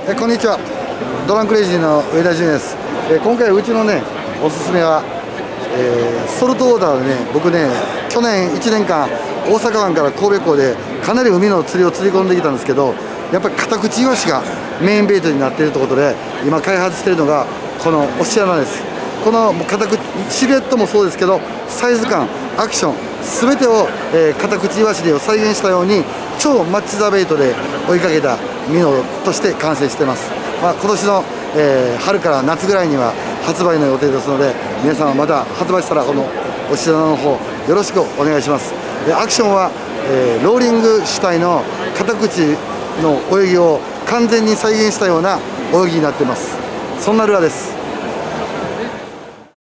こんにちは。ドランクレイジーの上田純です。今回うちのねおすすめは、ソルトオーダーでね、僕ね去年1年間大阪湾から神戸港でかなり海の釣りを釣り込んできたんですけど、やっぱりカタクチイワシがメインベイトになっているということで、今開発しているのがこの押し穴です。このカタクチシルエットもそうですけど、サイズ感、アクション全てを、カタクチイワシを再現したように超マッチ・ザ・ベイトで追いかけたミノとして完成しています。今年の、春から夏ぐらいには発売の予定ですので、皆さんはまだ発売したらこの押し穴の方よろしくお願いします。アクションは、ローリング主体のカタクチの泳ぎを完全に再現したような泳ぎになっています。そんなルアーです。